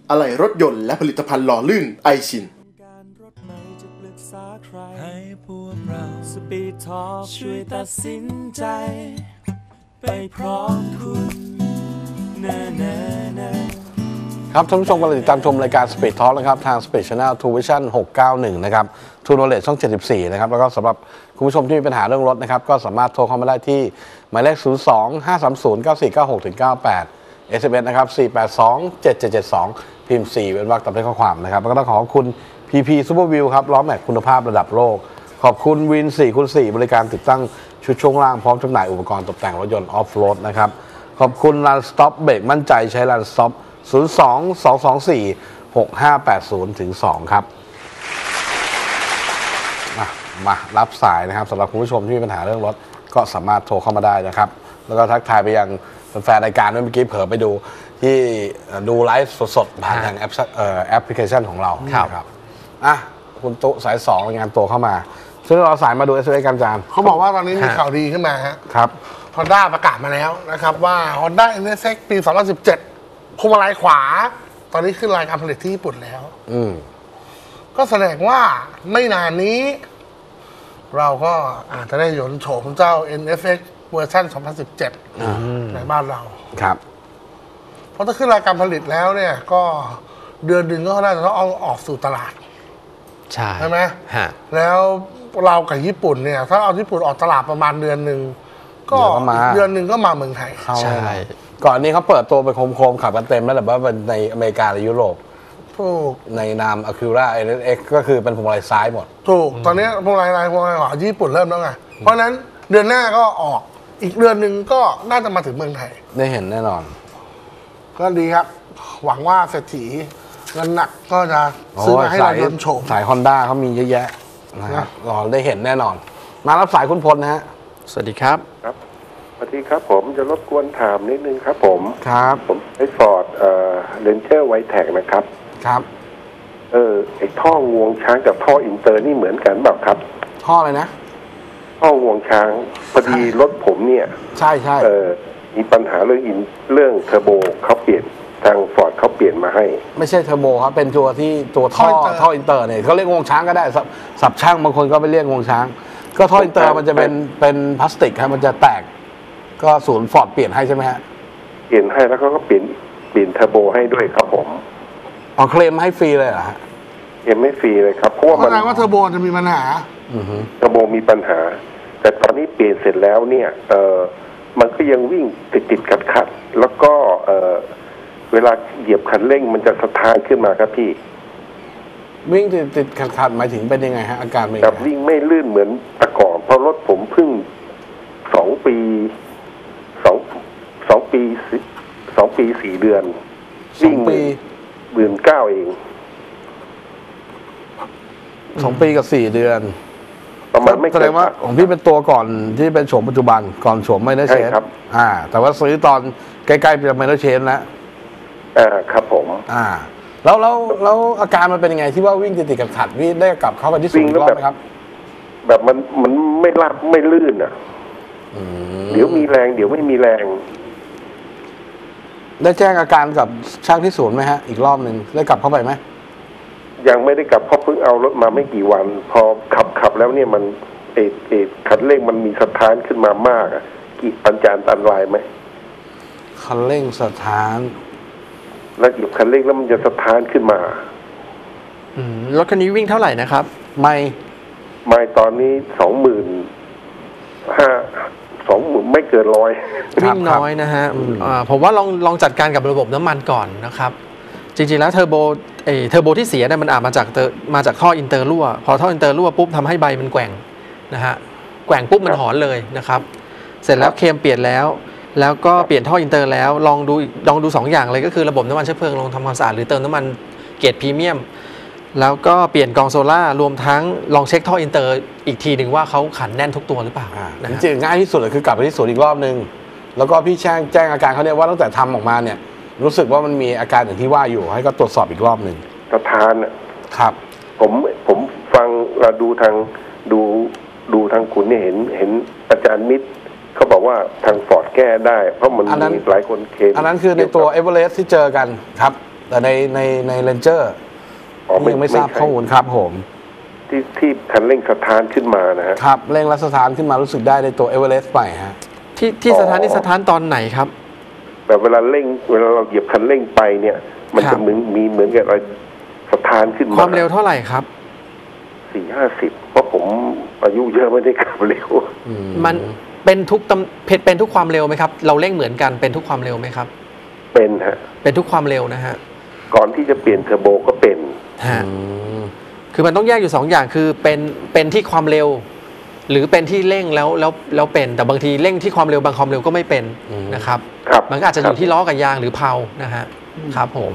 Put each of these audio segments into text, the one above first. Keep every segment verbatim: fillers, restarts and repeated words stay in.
อะไหล่รถยนต์และผลิตภัณฑ์หล่อลื่นไอชินให้พวกเราสปีดทอล์คช่วยตัดสินใจไปพร้อมคุณครับท่านผู้ชมกำลังติดตามชมรายการ Speed Talk นะครับทาง Speed Channel True Vision หกเก้าหนึ่งนะครับ True Knowledge ช่องเจ็ดสิบสี่นะครับแล้วก็สำหรับคุณผู้ชมที่มีปัญหาเรื่องรถนะครับก็สามารถโทรเข้ามาได้ที่หมายเลขศูนย์ สอง ห้า สาม ศูนย์ เก้า สี่ เก้า หก เก้า แปด เอส เอ็ม เอส นะครับสี่ แปด สอง เจ็ด เจ็ด เจ็ด สองพิมพ์สี่เป็นวรรคตามด้วยข้อความนะครับแล้วก็ต้องขอบคุณ พี พี Super View ครับล้อแม็กคุณภาพระดับโลกขอบคุณวิน สี่คูณสี่ บริการติดตั้งชุดช่วงล่างพร้อมจำหน่ายอุปกรณ์ตกแต่งรถยนต์ออฟโรดนะครับขอบคุณ Run Stop เบรกมั่นใจใช้ Run Stop ศูนย์ สอง สอง สอง สี่ หก ห้า แปด ศูนย์ ถึง สอง ครับมามารับสายนะครับสำหรับคุณผู้ชมที่มีปัญหาเรื่องรถก็สามารถโทรเข้ามาได้นะครับแล้วก็ทักทายไปยังแฟนรายการเมื่อกี้เผลอไปดูที่ดูไลฟ์สดๆผ่านทางแอปแอปพลิเคชันของเราครับอ่ะคุณตุ๊สายสองรายงานตัวเข้ามาซึ่งเราสายมาดู เอส เอ กันจานเขาบอกว่าตอนนี้มีข่าวดีขึ้นมาฮะครับ Honda ประกาศมาแล้วนะครับว่า Honda เอ็น เอส เอ็กซ์ ปี สองพันสิบเจ็ดพวงมาลัยขวาตอนนี้ขึ้นรายการผลิตที่ญี่ปุ่นแล้วอืมก็แสดงว่าไม่นานนี้เราก็อาจจะได้เห็นโฉมเจ้า เอ็น เอส เอ็กซ์ เวอร์ชันสองพันสิบเจ็ดในบ้านเราครับเพราะถ้าขึ้นรายการผลิตแล้วเนี่ยก็เดือนหนึ่งก็น่าจะต้องเอาออกสู่ตลาดใช่ใช่ไหมฮะแล้วเรากับญี่ปุ่นเนี่ยถ้าเอาญี่ปุ่นออกตลาดประมาณเดือนหนึ่งก็เดือนหนึ่งก็มาเมืองไทยใช่ก่อนนี้เขาเปิดตัวไปโคมๆขับกันเต็มแล้วแต่ว่าในอเมริกาและยุโรปถูกในนาม Acura เอ็น เอ็กซ์ ก็คือเป็นพวงมาลัยซ้ายหมดถูกตอนนี้พวงมาลัยพวงมาลัยของญี่ปุ่นเริ่มแล้วไงเพราะนั้นเดือนหน้าก็ออกอีกเดือนหนึ่งก็น่าจะมาถึงเมืองไทยได้เห็นแน่นอนก็ดีครับหวังว่าเศรษฐีเงินหนักก็จะซื้อมาให้เรายนต์โฉมสาย Honda เขามีเยอะแยะนะครับรอได้เห็นแน่นอนมารับสายคุณพลนะฮะสวัสดีครับครับสวัสดีครับผมจะรบกวนถามนิดนึงครับผมครับผมไอ้ฟอร์ดเอ่อเรนเจอร์ไวท์แท็กนะครับครับเออไอ้ท่องวงช้างกับท่ออินเตอร์นี่เหมือนกันเปล่าครับท่ออะไรนะท่องวงช้างพอดีรถผมเนี่ยใช่ใช่เออมีปัญหาเรื่องอินเรื่องเทอร์โบเขาเปลี่ยนทางฟอร์ดเขาเปลี่ยนมาให้ไม่ใช่เทอร์โบครับเป็นตัวที่ตัวท่อท่ออินเตอร์เนี่ยเขาเรียกวงช้างก็ได้สับช่างบางคนก็ไปเรียกวงช้างก็ท่ออินเตอร์มันจะเป็นเป็นพลาสติกครับมันจะแตกก็ศูนย์ฟอร์ดเปลี่ยนให้ใช่ไหมฮะเปลี่ยนให้แล้วเขาก็เปลี่ยนเปลี่ยนเทอร์โบให้ด้วยครับผมอ๋อเคลมให้ฟรีเลยเหรอฮะเคลมไม่ฟรีเลยครับเพราะว่ามันว่าเทอร์โบจะมีปัญหาเทอร์โบมีปัญหาแต่ตอนนี้เปลี่ยนเสร็จแล้วเนี่ยเออมันก็ยังวิ่งติดติดขัดขัดแล้วก็เออเวลาเหยียบคันเร่งมันจะสะท้านขึ้นมาครับพี่วิ่งติดติดขัดขัดหมายถึงเป็นยังไงฮะอาการเป็นแบบวิ่งไม่ลื่นเหมือนแต่ก่อนเพราะรถผมเพิ่งสองปีสองสองปีสองปีสี่เดือนวิ่งปีหมื่นเก้าเองสองปีกับสี่เดือนประมาณไม่แสดงว่าของพี่เป็นตัวก่อนที่เป็นโฉมปัจจุบันก่อนโฉมไมเนอร์เชนครับอ่าแต่ว่าซื้อตอนใกล้ๆเป็นไมเนอร์เชนแล้วอ่าครับผมอ่าแล้วแล้วแล้วอาการมันเป็นยังไงที่ว่าวิ่งติดติดขัดวิ่งได้กลับเข้าไปที่ศูนย์รอบไหมครับแบบมันมันไม่ลาดไม่ลื่นอ่ะเดี๋ยวมีแรงเดี๋ยวไม่มีแรงได้แจ้งอาการกับช่างที่ศูนย์ไหมฮะอีกรอบหนึ่งได้กลับเข้าไปไหมยังไม่ได้กลับเพราะเพิ่งเอารถมาไม่กี่วันพอขับขับแล้วเนี่ยมันเอเอคันเร่งมันมีสะท้านขึ้นมามากอ่ะกี่ปัญจานอันตรายไหมคันเร่งสะท้านแล้วเหยียบคันเร่งแล้วมันจะสะท้านขึ้นมาอืมรถคันนี้วิ่งเท่าไหร่นะครับไม่ไม่ตอนนี้สองหมื่นห้าสองหมื่นไม่เกินร้อยวิ่งน้อยนะฮะอ่าผมว่าลองลองจัดการกับระบบน้ำมันก่อนนะครับจริงๆแล้วเทอร์โบเอเทอร์โบที่เสียเนี่ยมันอาจมาจากมาจากท่ออินเตอร์รั่วพอท่ออินเตอร์รั่วปุ๊บทำให้ใบมันแกว่งนะฮะแกว่งปุ๊บมันหอนเลยนะครับเสร็จแล้วเคลมเปลี่ยนแล้วแล้วก็เปลี่ยนท่ออินเตอร์แล้วลองดูลองดูสองอย่างเลยก็คือระบบน้ำมันเชื้อเพลิงลองทำความสะอาดหรือเติมน้ำมันเกรดพรีเมียมแล้วก็เปลี่ยนกองโซล่ารวมทั้งลองเช็คท่ออินเตอร์อีกทีหนึ่งว่าเขาขันแน่นทุกตัวหรือเปล่าจริงๆง่ายที่สุดเลยคือกลับไปที่ศูนย์อีกรอบนึงแล้วก็พี่แจ้งแจ้งอาการเขาเนี่ยว่าตั้งแต่ทำออกมาเนี่ยรู้สึกว่ามันมีอาการอย่างที่ว่าอยู่ให้ก็ตรวจสอบอีกรอบหนึ่งสะท้านครับผมผมฟังเราดูทางดูดูทางคุณเนี่ยเห็นเห็นอาจารย์มิตรเขาบอกว่าทางฟอร์ดแก้ได้เพราะมันมีหลายคนเคลมอันนั้นคือในตัวเอเวอเรสต์ที่เจอกันครับแต่ในในในเรนเจอร์ยังไม่ทราบข้อมูลครับผมที่ที่คันเร่งสถานขึ้นมานะฮะครับเร่งรัดสถานขึ้นมารู้สึกได้ในตัวเอเวอเรสต์ไปฮะที่ที่สถานที่สถานตอนไหนครับแบบเวลาเร่งเวลาเราเหยียบคันเร่งไปเนี่ย มันจะเหมือนมีเหมือนกับอะไรสถานขึ้นมาความเร็วเท่าไหร่ครับสี่ห้าสิบเพราะผมอายุเยอะไม่ได้ขับเร็วมันเป็นทุกตำเป็นทุกความเร็วไหมครับเราเร่งเหมือนกันเป็นทุกความเร็วไหมครับเป็นฮะเป็นทุกความเร็วนะฮะก่อนที่จะเปลี่ยนเทอร์โบก็เป็นฮะคือมันต้องแยกอยู่สองอย่างคือเป็นเป็นที่ความเร็วหรือเป็นที่เร่งแล้วแล้วแล้วเป็นแต่บางทีเร่งที่ความเร็วบางความเร็วก็ไม่เป็นนะครับมันก็อาจจะอยู่ที่ล้อกับยางหรือเพลานะฮะครับผม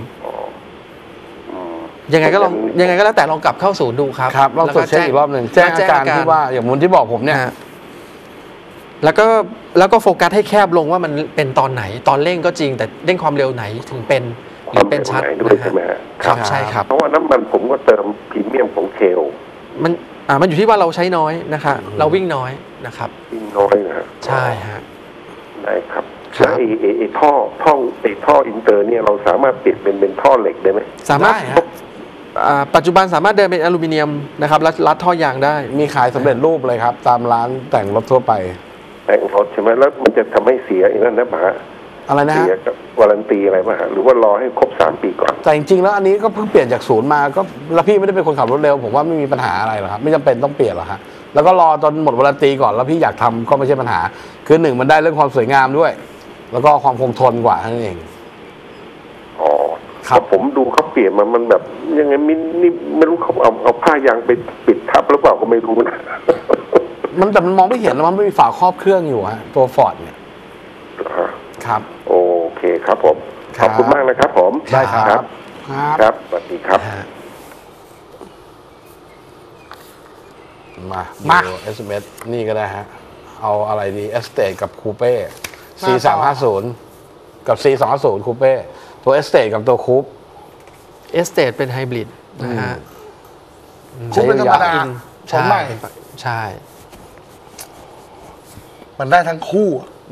ยังไงก็ลองยังไงก็แล้วแต่ลองกลับเข้าศูนย์ดูครับครับลองตรวจเช็คอีกรอบหนึ่งแจ้งอาการที่ว่าอย่างมุนที่บอกผมเนี่ยแล้วก็แล้วก็โฟกัสให้แคบลงว่ามันเป็นตอนไหนตอนเร่งก็จริงแต่เร่งความเร็วไหนถึงเป็นหรือเป็นชัดด้วยใช่ไหมครับใช่ครับเพราะว่าน้ำมันผมก็เติมพรีเมียมของเชลมันอ่ามันอยู่ที่ว่าเราใช้น้อยนะคะเราวิ่งน้อยนะครับวิ่งน้อยนะใช่ฮะได้ครับแล้วไอ้ไอ้ท่อท่อไอ้ท่ออินเตอร์เนี่ยเราสามารถเปลี่ยนเป็นเป็นท่อเหล็กได้ไหมสามารถปัจจุบันสามารถเดินเป็นอลูมิเนียมนะครับรัดรัดท่อยางได้มีขายสำเร็จรูปเลยครับตามร้านแต่งรถทั่วไปแต่งรถใช่ไหมแล้วมันจะทำให้เสียอย่างนั้นนะหมาอะไรนะเสียกับวารันตีอะไรมาหรือว่ารอให้ครบสามปีก่อนแต่จริงๆแล้วอันนี้ก็เพิ่งเปลี่ยนจากศูนย์มาก็แล้วพี่ไม่ได้เป็นคนขับรถเร็วผมว่าไม่มีปัญหาอะไรหรอกครับไม่จำเป็นต้องเปลี่ยนหรอกฮะแล้วก็รอจนหมดวารันตีก่อนแล้วพี่อยากทำก็ไม่ใช่ปัญหาคือหนึ่งมันได้เรื่องความสวยงามด้วยแล้วก็ความคงทนกว่านั่นเองอ๋อครับผมดูเขาเปลี่ยนมามันแบบยังไงมินี่ไม่รู้เขาเอาเอาผ้ายางไปปิดทับหรือเปล่าก็ไม่รู้นะมันแต่มันมองไม่เห็นแล้วมันไม่มีฝาครอบเครื่องอยู่ฮะตัวฟอร์ดเนี่ยครับโอเคครับผมขอบคุณมากนะครับผมได้ครับครับสวัสดีครับมามา เอส เอ็ม เอส นี่ก็ได้ฮะเอาอะไรดีเอสเตทกับคูเป้ ซี สามห้าศูนย์ กับ ซี สองห้าศูนย์ คูเป้ตัวเอสเตทกับตัวคูปเอสเตทเป็นไฮบริดนะฮะคูปเป็นธรรมดาใช่ใช่มันได้ทั้งคู่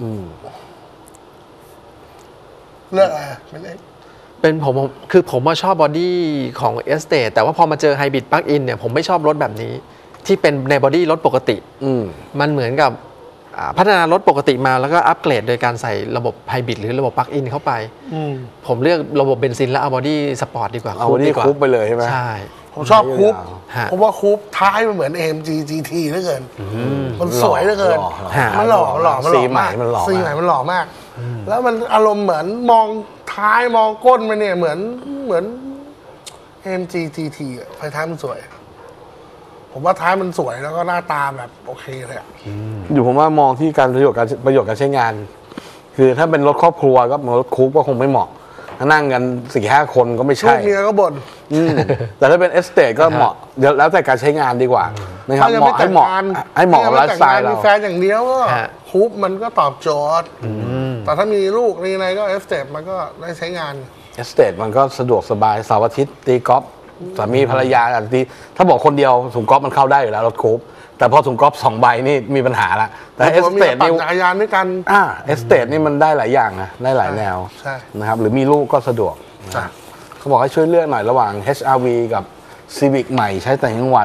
เลือกอะไรเป็นเอ็กเป็นผมคือผมว่าชอบบอดี้ของเอสเตทแต่ว่าพอมาเจอไฮบริดปลั๊กอินเนี่ยผมไม่ชอบรถแบบนี้ที่เป็นในบอดี้รถปกติมันเหมือนกับพัฒนารถปกติมาแล้วก็อัปเกรดโดยการใส่ระบบไฮบริดหรือระบบปลั๊กอินเข้าไปผมเลือกระบบเบนซินแล้วเอาบอดี้สปอร์ตดีกว่าเอาบอดี้คูปไปเลยใช่ไหมใช่ผมชอบคูปเพราะว่าคูปท้ายมันเหมือน เอ เอ็ม จี จี ที เหลือเกินมันสวยเหลือเกินมันหล่อหล่อมันหล่อมากสีใหม่มันหล่อมากแล้วมันอารมณ์เหมือนมองท้ายมองก้นมันเนี่ยเหมือนเหมือน เอ็ม จี จี ที อ่ะไฟท้ายมันสวยผมว่าท้ายมันสวยแล้วก็หน้าตาแบบโอเคเลยอ่ะอยู่ผมว่ามองที่การประโยชน์การประโยชน์การใช้งานคือถ้าเป็นรถครอบครัวก็รถคูปก็คงไม่เหมาะถ้านั่งกันสี่ห้าคนก็ไม่ใช่ลูกเมียก็บ่นแต่ถ้าเป็นเอสเตทก็เหมาะเดี๋ยวแล้วแต่การใช้งานดีกว่านะครับเหมาะให้เหมาะให้เหมาะกับไลฟ์สไตล์เรามีแฟนอย่างเดียวก็คูปมันก็ตอบโจทย์แต่ถ้ามีลูกนี่ไงก็เอสเตทมันก็ได้ใช้งานเอสเตทมันก็สะดวกสบายเสาร์อาทิตย์ตีกอล์ฟสามีภรรยาตีถ้าบอกคนเดียวถุงกอล์ฟมันเข้าได้อยู่แล้วรถคูปแต่พอถุงกอล์ฟสองใบนี่มีปัญหาละแต่เอสเตทนี่จักรยานด้วยกันอ่าเอสเตทนี่มันได้หลายอย่างนะได้หลายแนวนะครับหรือมีลูกก็สะดวกเขาบอกให้ช่วยเลือกหน่อยระหว่าง เอช อาร์ วี กับ Civic ใหม่ใช้แต่างจังหวัด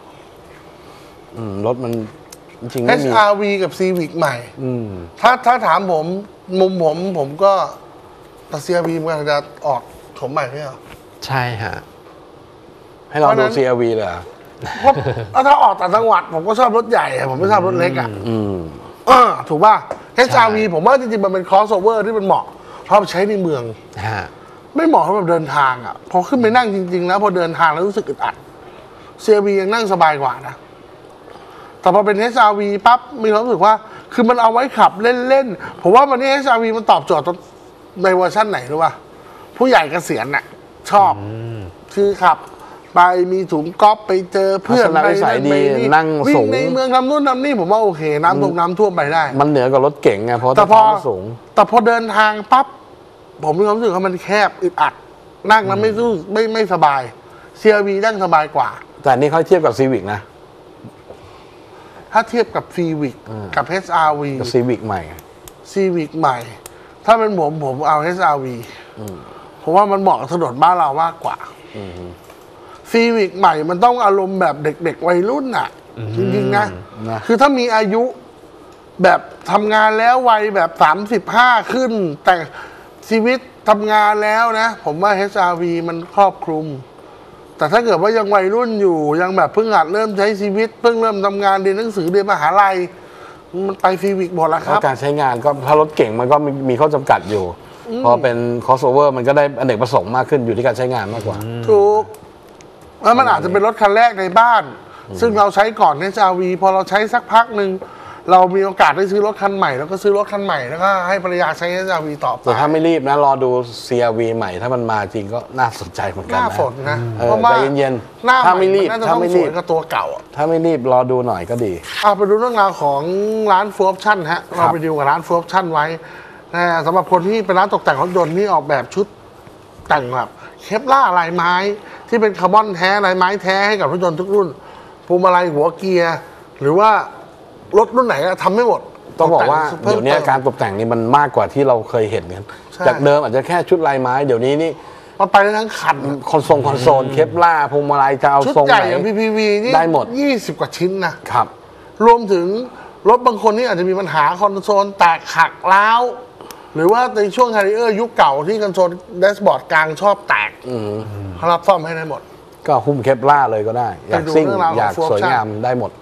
รถมันจริงๆเอช อาร์ วี กับ Civic ใหม่ถ้าถ้าถามผมมุมผมผมก็แต่ ซี อาร์ วี มันจะออกโฉมใหม่ไม่เหรอใช่ฮะให้เราดู ซี อาร์ วี เลยเพราะถ้าออกต่างจังหวัดผมก็ชอบรถใหญ่ผมไม่ชอบรถเล็กอ่ะอ่าถูกป่ะ เอช อาร์ วี ผมว่าจริงๆมันเป็น crossover ที่มันเหมาะเพราะใช้ในเมืองไม่เหมาะสำหรับเดินทางอ่ะพอขึ้นไปนั่งจริงๆแล้วพอเดินทางแล้วรู้สึกอึดอัด ซี อาร์ วี ยังนั่งสบายกว่านะแต่พอเป็น เอช อาร์ วี ปั๊บมีความรู้สึกว่าคือมันเอาไว้ขับเล่นๆผมว่าวันนี้ เอช อาร์ วี มันตอบโจทย์ในเวอร์ชั่นไหนรู้ป่ะผู้ใหญ่เกษียณน่ะชอบคือขับไปมีถุงก๊อฟไปเจอเพื่อนไปสายดีนั่งสูงในเมืองทำนู่นทำนี่ผมว่าโอเคน้ำตกน้ำท่วมไปได้มันเหนือกว่ารถเก๋งไงเพราะแต่พอสูงแต่พอเดินทางปั๊บผมมีความรู้สึกว่ามันแคบอึดอัดนั่งแล้วไม่สู้ไม่ไม่สบาย ซี อาร์ วี นั่งสบายกว่าแต่นี่เขาเทียบกับ Civic นะถ้าเทียบกับ Civic กับ เอช อาร์ วีกับ Civic ใหม่ Civic ใหม่ถ้าเป็นผมผมเอา เอช อาร์ วี เพเพราะว่ามันเหมาะกับถนนบ้านเรามากกว่าซีวิกใหม่มันต้องอารมณ์แบบเด็กๆวัยรุ่นอ่ะจริงๆนะคือถ้ามีอายุแบบทำงานแล้ววัยแบบสามสิบห้าขึ้น แต่ชีวิตทำงานแล้วนะผมว่า เอช อาร์ วี มันครอบคลุมแต่ถ้าเกิดว่ายังวัยรุ่นอยู่ยังแบบเพิ่งหัดเริ่มใช้ชีวิตเพิ่งเริ่มทำงานเรียนหนังสือเรียนมหาลัยมันไปซีวิกหมดแล้วครับการใช้งานก็ถ้ารถเก่งมันก็มีมีข้อจำกัดอยู่พอเป็นคอสโอเวอร์มันก็ได้อเนกประสงค์มากขึ้นอยู่ที่การใช้งานมากกว่าถูกแล้วมันอาจจะเป็นรถคันแรกในบ้านซึ่งเราใช้ก่อน เอช อาร์ วี พอเราใช้สักพักหนึ่งเรามีโอกาสได้ซื้อรถคันใหม่แล้วก็ซื้อรถคันใหม่แล้วก็ให้ภรรยาใช้ เอช อาร์ วี ต่อไปแต่ถ้าไม่รีบนะรอดู ซี อาร์ วี ใหม่ถ้ามันมาจริงก็น่าสนใจเหมือนกันนะหน้าฝนนะเพราะว่าใจเย็นๆถ้าไม่รีบถ้าไม่รีบก็ตัวเก่าถ้าไม่รีบรอดูหน่อยก็ดีอ่ะไปดูเรื่องราวของร้านฟูออปชั่นฮะเราไปดูกับร้านฟูออปชั่นไว้สำหรับคนที่เป็นร้านตกแต่งรถยนต์ที่ออกแบบชุดแต่งแบบเคปล่าลายไม้ที่เป็นคาร์บอนแท้ลายไม้แท้ให้กับรถยนต์ทุกรุ่นพวงมาลัยหัวเกียร์หรือว่ารถรุ่นไหนก็ทำไม่หมดต้องบอกว่าเดี๋ยวนี้การตกแต่งนี่มันมากกว่าที่เราเคยเห็นกันจากเดิมอาจจะแค่ชุดลายไม้เดี๋ยวนี้นี่มันไปทั้งคันคอนโซลคอนโซลเคปล่าพวงมาลัยจะเอาทรงไหนชุดใหญ่อย่างพี พี วี นี่ได้หมดยี่สิบกว่าชิ้นนะครับรวมถึงรถบางคนนี่อาจจะมีปัญหาคอนโซลแตกหักร้าวหรือว่าในช่วงแฮร์ริเออร์ยุคเก่าที่คอนโซลแดชบอร์ดกลางชอบแตกเขารับซ่อมให้ได้หมดก็หุ้มเคปล่าเลยก็ได้อยากซิ่งอยากสวยงามได้หมด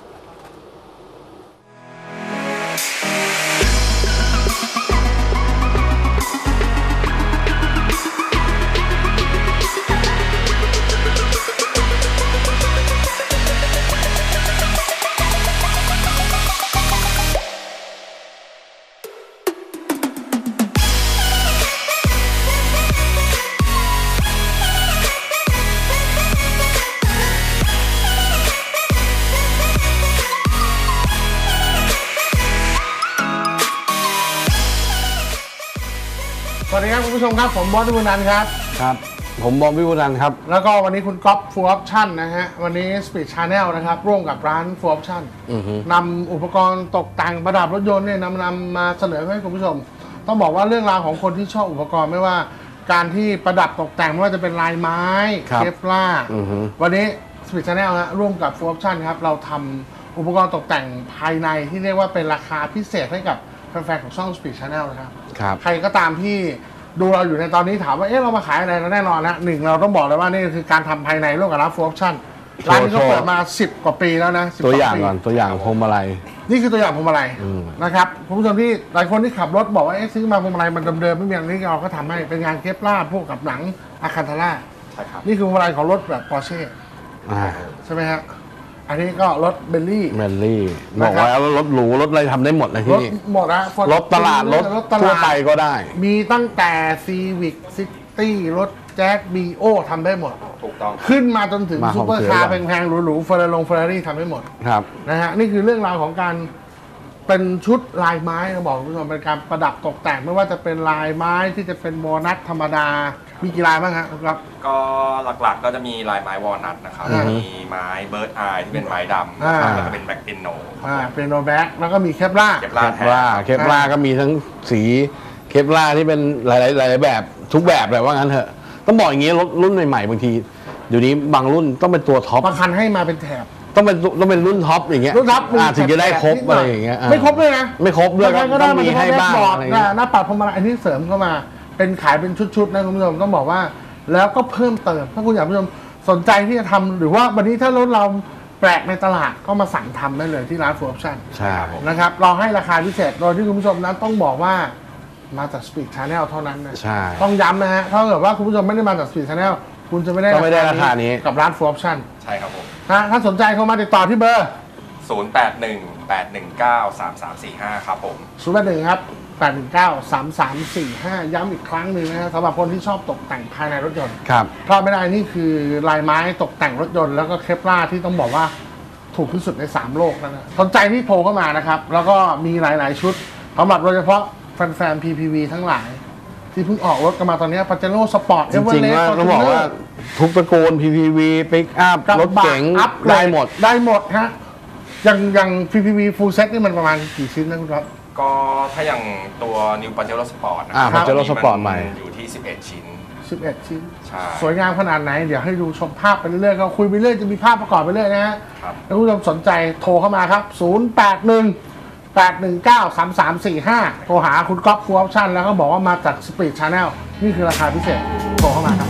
สวัสดีครับคุณผู้ชมครับผมบอสวิบูลย์นันท์ครับครับผมบอมวิบูลย์นันท์ครับแล้วก็วันนี้คุณก๊อฟฟูลออปชั่นนะฮะวันนี้ Speed Channel นะครับร่วมกับร้านฟูลออปชั่นนำอุปกรณ์ตกแต่งประดับรถยนต์เนี่ยนำนำมาเสนอให้คุณผู้ชมต้องบอกว่าเรื่องราวของคนที่ชอบอุปกรณ์ไม่ว่าการที่ประดับตกแต่งไม่ว่าจะเป็นลายไม้เคปล่าวันนี้ Speed Channel ฮะร่วมกับฟูลออปชั่นครับเราทำอุปกรณ์ตกแต่งภายในที่เรียกว่าเป็นราคาพิเศษให้กับแฟนๆของช่อง Speed Channel นะครับใครก็ตามที่ดูเราอยู่ในตอนนี้ถามว่าเอ๊ะเรามาขายอะไรแน่นอนนะหนึ่งเราต้องบอกเลยว่านี่คือการทำภายในร่วมกับร้านฟูลออปชั่นร้านนี้เขาเปิดมาสิบกว่าปีแล้วนะตัวอย่างก่อนตัวอย่างพวงมาลัยนี่คือตัวอย่างพวงมาลัยนะครับคุณผู้ชมที่หลายคนที่ขับรถบอกว่าเอ๊ะซื้อมาพวงมาลัยมันเดิมๆไม่มีอย่างนี้เราก็ทำให้เป็นงานเคปล่าพวกกับหนังอาคันทาร่าใช่ครับนี่คือพวงมาลัยของรถแบบปอร์เช่ใช่ไหมฮะอันนี้ก็รถเบลลี่เบลลี่บอกว่าแล้วรถหรูรถอะไรทำได้หมดเลยที่นี่หมดนะรถตลาดรถทั่วไปก็ได้มีตั้งแต่ซีวิกซิตี้รถแจ็คบีโอทำได้หมดถูกต้องขึ้นมาจนถึงซุปเปอร์คาร์แพงๆหรูๆเฟอร์รารี่เฟอร์รารี่ทำได้หมดครับนะฮะนี่คือเรื่องราวของการเป็นชุดลายไม้เราบอกคุณผู้ชมเป็นการประดับตกแต่งไม่ว่าจะเป็นลายไม้ที่จะเป็นวอลนัทธรรมดามีกี่ลายบ้างครับก็หลักๆก็จะมีลายไม้วอลนัทนะครับมีไม้เบิร์ดอายที่เป็นไม้ดำแล้วก็เป็นแบ็คเปียโนอ่าเปียโนแบ็คแล้วก็มีเคปล่าเคปล่าเคปล่าก็มีทั้งสีเคปล่าที่เป็นหลายๆหลายแบบทุกแบบแบบว่างั้นเถอะต้องบอกอย่างนี้รถรุ่นใหม่ๆบางทีเดี๋ยวนี้บางรุ่นต้องเป็นตัวท็อปบางคันให้มาเป็นแถบต้องเป็นต้องเป็นรุ่นท็อปอย่างเงี้ยรุ่นท็อปถึงจะได้ครบอะไรอย่างเงี้ยไม่ครบเลยนะไม่ครบด้วยก็ต้องมีให้บ้างอะไรเงี้ยหน้าปัดพวงมาลัยอันนี้เสริมเข้ามาเป็นขายเป็นชุดๆนะคุณผู้ชมต้องบอกว่าแล้วก็เพิ่มเติมถ้าคุณอยากผู้ชมสนใจที่จะทำหรือว่าวันนี้ถ้ารถเราแปลกในตลาดก็มาสั่งทำได้เลยที่ร้านฟูลออปชั่นใช่นะครับเราให้ราคาพิเศษโดยที่คุณผู้ชมนั้นต้องบอกว่ามาจาก Speed Channel เท่านั้นนะต้องย้ำนะฮะถ้าเกิดว่าคุณผู้ชมไม่ได้มาจาก Speed Channel คุณจะไม่ได้ราคานี้กับร้านฟูลออปชั่นใช่ครับผมถ้าสนใจเข้ามาติดต่อที่เบอร์ศูนย์ แปด หนึ่ง แปด หนึ่ง เก้า สาม สาม สี่ ห้าครับผมศูนย์ แปด หนึ่งครับแปด หนึ่ง เก้า สาม สาม สี่ ห้าย้ำอีกครั้งหนึ่งนะครับสำหรับคนที่ชอบตกแต่งภายในรถยนต์ครับพลาดไม่ได้นี่คือลายไม้ตกแต่งรถยนต์แล้วก็เคปล่าที่ต้องบอกว่าถูกที่สุดในสามโลกแล้วนะสนใจที่โทรเข้ามานะครับแล้วก็มีหลายๆชุดสำหรับโดยเฉพาะแฟนๆ พี พี วี ทั้งหลายที่เพิ่งออกรถกันมาตอนนี้ปาเจโร่สปอร์ตเอเวอเรสต์ต้องบอกว่าทุกตระกูล พี พี วี ปิกอัพรถเก๋งได้หมดได้หมดฮะอย่างอย่าง พี พี วี Full Set นี่มันประมาณกี่ชิ้นนะคุณครับก็ถ้าอย่างตัว New Pajero Sport นะ Pajero Sport ใหม่อยู่ที่สิบเอ็ดชิ้นสิบเอ็ดชิ้นใช่สวยงามขนาดไหนเดี๋ยวให้ดูชมภาพไปเรื่อยๆก็คุยไปเรื่อยจะมีภาพประกอบไปเรื่อยนะฮะครับถ้าคุณผู้ชมสนใจโทรเข้ามาครับศูนย์ แปด หนึ่ง แปด หนึ่ง เก้า สาม สาม สี่ ห้าโทรหาคุณก๊อฟฟูออปชั่นแล้วก็บอกว่ามาจาก Speed Channel นี่คือราคาพิเศษโทรเข้ามาครับ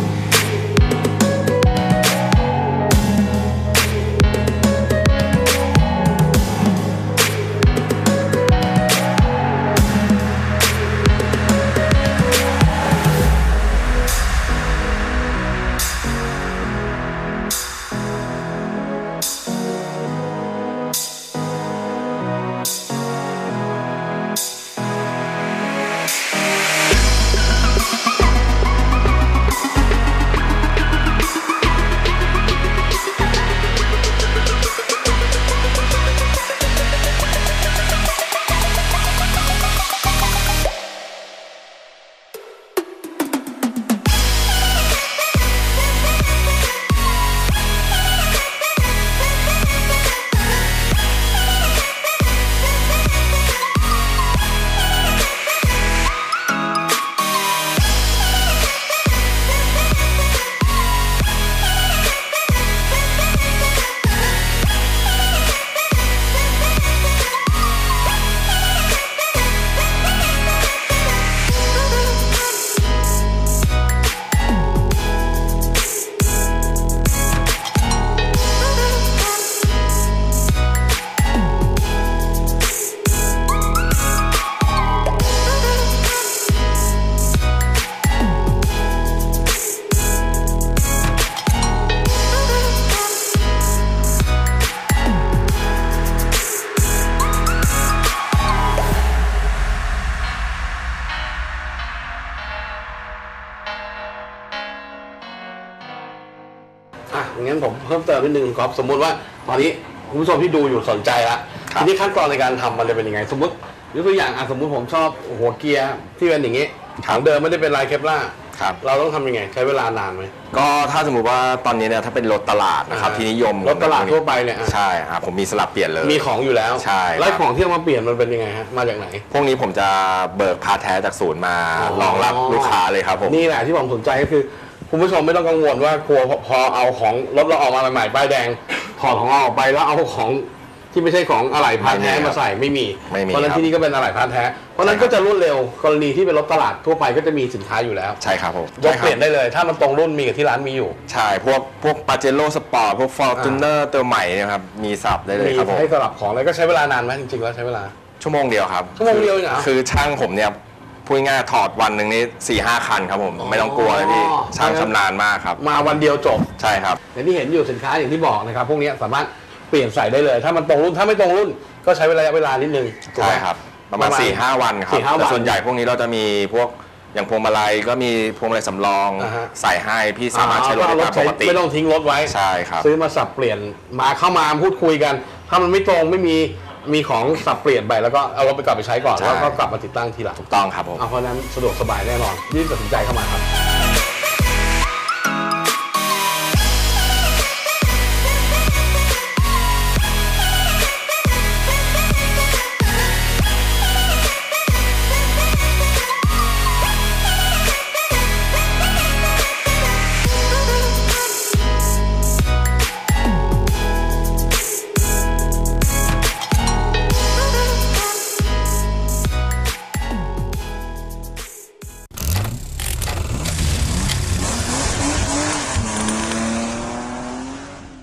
อ่ะงั้นผมเพิ่มเติมนิดนึงครับสมมุติว่าตอนนี้คุณผู้ชมที่ดูอยู่สนใจละทีนี้ขั้นตอนในการทำมันจะเป็นยังไงสมมติยกตัวอย่างอ่ะสมมุติผมชอบหัวเกียร์ที่เป็นอย่างนี้ถังเดิมไม่ได้เป็นลายเคปล่าครับเราต้องทำยังไงใช้เวลานานไหมก็ถ้าสมมุติว่าตอนนี้เนี่ยถ้าเป็นรถตลาดนะครับอ่าที่นิยมรถตลาดทั่วไปเนี่ยอ่ะใช่ครับผมมีสลับเปลี่ยนเลยมีของอยู่แล้วใช่ครับแล้วของที่เอามาเปลี่ยนมันเป็นยังไงฮะมาจากไหนพวกนี้ผมจะเบิกพาร์ทแท้จากศูนย์มาอ๋อรองรับลูกค้าเลยครับผมนี่แหละที่ผมสนใจก็คือคุณผู้ชมไม่ต้องกังวลว่ากลัวพอเอาของรถเราออกมาใหม่ๆป้ายแดงถอดของเราออกไปแล้วเอาของที่ไม่ใช่ของอะไหล่พาร์ทแท้มาใส่ไม่มีไม่มีเพราะฉะนั้นครับที่นี่ก็เป็นอะไหล่พาร์ทแท้เพราะฉะนั้นก็จะรวดเร็วกรณีที่เป็นรถตลาดทั่วไปก็จะมีสินค้าอยู่แล้วใช่ครับผมยกเปลี่ยนได้เลย ถ้ามันตรงรุ่นมีกับที่ร้านมีอยู่ใช่พวกพวกปาเจโร่สปอร์ตพวกฟอร์จูเนอร์ตัวใหม่เนะครับมีสับได้เลยมีครับผมให้สลับของแล้วก็ใช้เวลานานไหมจริงๆแล้วใช้เวลาชั่วโมงเดียวครับชั่วโมงเดียวเองเหรอคือช่างผมเนี่ยพูดง่ายๆถอดวันหนึ่งนี่สี่ห้าคันครับผมไม่ต้องกลัวเลยพี่ช่างชำนาญมากครับมาวันเดียวจบใช่ครับอย่างที่เห็นอยู่สินค้าอย่างที่บอกนะครับพวกนี้สามารถเปลี่ยนใส่ได้เลย ถ้ามันตรงรุ่นถ้าไม่ตรงรุ่นก็ใช้เวลาเวลานิดนึงถูกใช่ไหมครับประมาณประมาณสี่ห้าวันครับสี่ห้าวันแต่ส่วนใหญ่พวกนี้เราจะมีพวกอย่างพวงมาลัยก็มีพวงมาลัยสำรองอ่าฮะใส่ให้พี่สามารถใช้รถได้ตามปกติไม่ต้องทิ้งรถไว้ใช่ครับซื้อมาสับเปลี่ยนมาเข้ามาพูดคุยกัน ถ้ามันไม่ตรงไม่มีมีของสับเปลี่ยนไปแล้วก็เอารถไปกลับไปใช้ก่อนใช่แล้วก็กลับมาติดตั้งทีหลังถูกต้องครับผมเอาเพราะฉะนั้นสะดวกสบายแน่นอนรีบตัดสินใจเข้ามาครับ